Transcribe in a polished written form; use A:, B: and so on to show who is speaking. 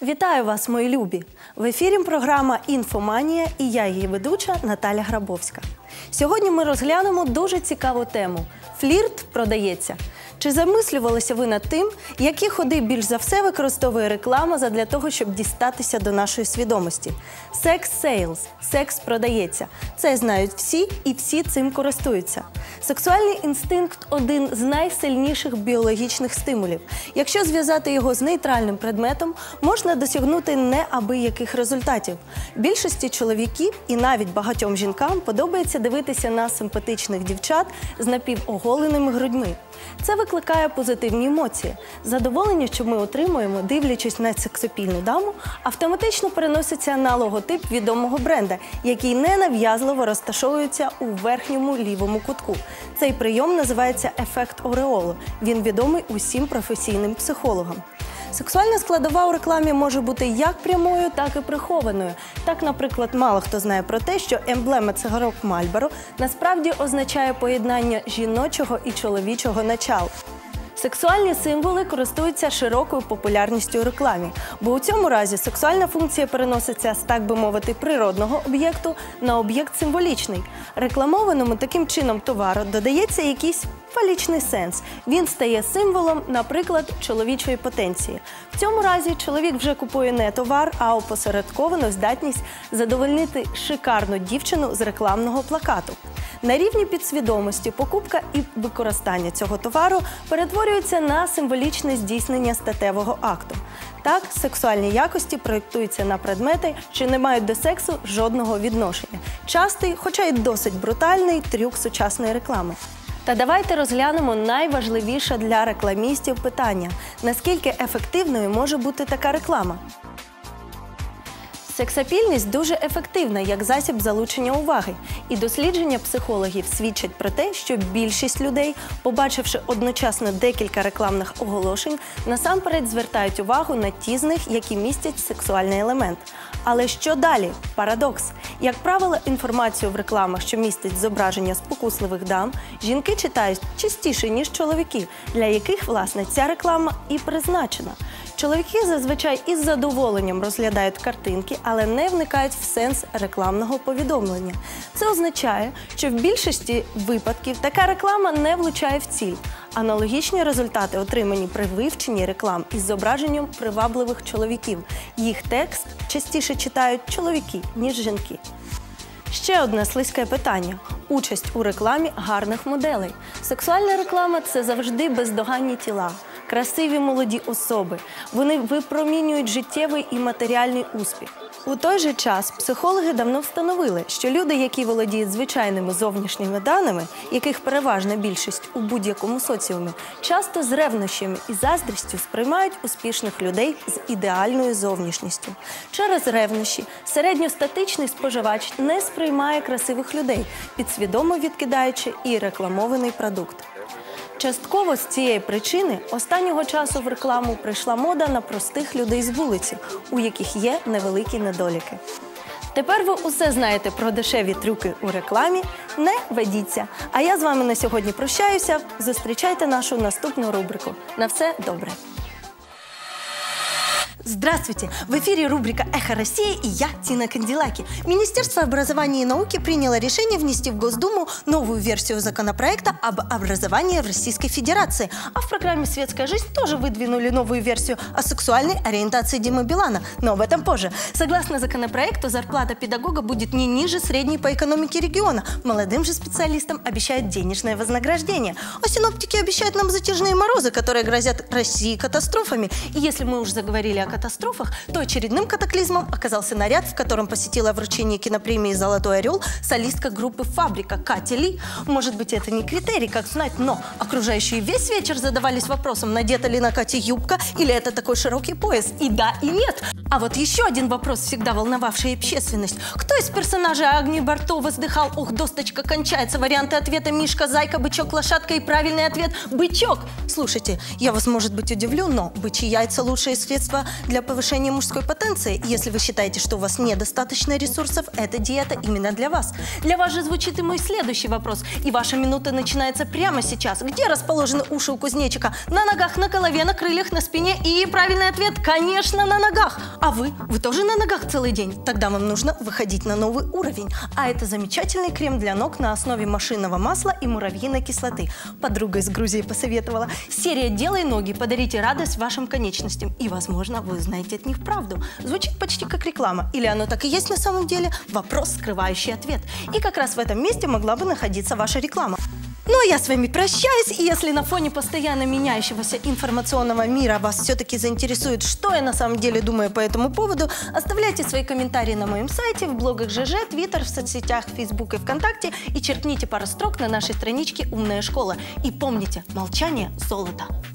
A: Вітаю вас, мої любі! В ефірі програма «Інфоманія» і я, її ведуча Наталя Грабовська. Сьогодні ми розглянемо дуже цікаву тему – флірт продається. Чи замислювалися ви над тим, які ходи більш за все використовує реклама задля того, щоб дістатися до нашої свідомості? Секс-сейлз – секс продається. Це знають всі і всі цим користуються. Сексуальний інстинкт – один з найсильніших біологічних стимулів. Якщо зв'язати його з нейтральним предметом, можна досягнути неабияких результатів. Більшості чоловіків і навіть багатьом жінкам подобається дивитися на симпатичних дівчат з напівоголеними грудьми. Це викликає позитивні емоції. Задоволення, що ми отримуємо, дивлячись на сексапільну даму, автоматично переноситься на логотип відомого бренда, який ненав'язливо розташовується у верхньому лівому кутку. Цей прийом називається ефект ореолу. Він відомий усім професійним психологам. Сексуальна складова у рекламі може бути як прямою, так і прихованою. Так, наприклад, мало хто знає про те, що емблема цигарок Marlboro насправді означає поєднання жіночого і чоловічого начал. Сексуальні символи користуються широкою популярністю у рекламі, бо у цьому разі сексуальна функція переноситься з, так би мовити, природного об'єкту на об'єкт символічний. Рекламованому таким чином товару додається якийсь фалічний сенс. Він стає символом, наприклад, чоловічої потенції. В цьому разі чоловік вже купує не товар, а опосередковану здатність задовольнити шикарну дівчину з рекламного плакату. На рівні підсвідомості покупка і використання цього товару перетворюються на символічне здійснення статевого акту. Так, сексуальні якості проєктуються на предмети, що не мають до сексу жодного відношення. Частий, хоча й досить брутальний трюк сучасної реклами. Та давайте розглянемо найважливіше для рекламістів питання – наскільки ефективною може бути така реклама? Сексапільність дуже ефективна як засіб залучення уваги. І дослідження психологів свідчать про те, що більшість людей, побачивши одночасно декілька рекламних оголошень, насамперед звертають увагу на ті з них, які містять сексуальний елемент. Але що далі? Парадокс. Як правило, інформацію в рекламах, що містить зображення спокусливих дам, жінки читають частіше, ніж чоловіки, для яких, власне, ця реклама і призначена. Чоловіки зазвичай із задоволенням розглядають картинки, але не вникають в сенс рекламного повідомлення. Це означає, що в більшості випадків така реклама не влучає в ціль. Аналогічні результати отримані при вивченні реклам із зображенням привабливих чоловіків. Їх текст частіше читають чоловіки, ніж жінки. Ще одне слизьке питання – участь у рекламі гарних моделей. Сексуальна реклама – це завжди бездоганні тіла, красиві молоді особи. Вони випромінюють життєвий і матеріальний успіх. У той же час психологи давно встановили, що люди, які володіють звичайними зовнішніми даними, яких переважна більшість у будь-якому соціумі, часто з ревнощами і заздрістю сприймають успішних людей з ідеальною зовнішністю. Через ревнощі середньостатичний споживач не сприймає красивих людей, підсвідомо відкидаючи і рекламований продукт. Частково з цієї причини останнього часу в рекламу прийшла мода на простих людей з вулиці, у яких є невеликі недоліки. Тепер ви усе знаєте про дешеві трюки у рекламі. Не ведіться! А я з вами на сьогодні прощаюся. Зустрічайте нашу наступну рубрику. На все добре! Здравствуйте! В эфире рубрика «Эхо России» и я, Тина Канделаки. Министерство образования и науки приняло решение внести в Госдуму новую версию законопроекта об образовании в Российской Федерации. А в программе «Светская жизнь» тоже выдвинули новую версию о сексуальной ориентации Димы Билана. Но об этом позже. Согласно законопроекту, зарплата педагога будет не ниже средней по экономике региона. Молодым же специалистам обещают денежное вознаграждение. А синоптики обещают нам затяжные морозы, которые грозят России катастрофами. И если мы уже заговорили о катастрофах, то очередным катаклизмом оказался наряд, в котором посетила вручение кинопремии «Золотой орел» солистка группы «Фабрика» Катя Ли. Может быть, это не критерий, как знать, но окружающие весь вечер задавались вопросом, надета ли на Кате юбка или это такой широкий пояс. И да, и нет. А вот еще один вопрос, всегда волновавший общественность. Кто из персонажей Агнии Барто воздыхал «Ох, досточка кончается»? Варианты ответа: Мишка, Зайка, Бычок, Лошадка. И правильный ответ – Бычок. Слушайте, я вас, может быть, удивлю, но бычьи яйца – лучшее средство Для повышения мужской потенции, если вы считаете, что у вас недостаточно ресурсов, эта диета именно для вас. Для вас же звучит и мой следующий вопрос. И ваша минута начинается прямо сейчас. Где расположены уши у кузнечика? На ногах, на голове, на крыльях, на спине. И правильный ответ, конечно, на ногах. А вы? Вы тоже на ногах целый день? Тогда вам нужно выходить на новый уровень. А это замечательный крем для ног на основе машинного масла и муравьиной кислоты. Подруга из Грузии посоветовала. Серия «Делай ноги», подарите радость вашим конечностям. И, возможно, вы узнаете от них правду. Звучит почти как реклама. Или оно так и есть на самом деле? Вопрос, скрывающий ответ. И как раз в этом месте могла бы находиться ваша реклама. Ну а я с вами прощаюсь, и если на фоне постоянно меняющегося информационного мира вас все-таки заинтересует, что я на самом деле думаю по этому поводу, оставляйте свои комментарии на моем сайте, в блогах ЖЖ, Твиттер, в соцсетях Facebook и ВКонтакте и черкните пару строк на нашей страничке «Умная школа». И помните, молчание – золото.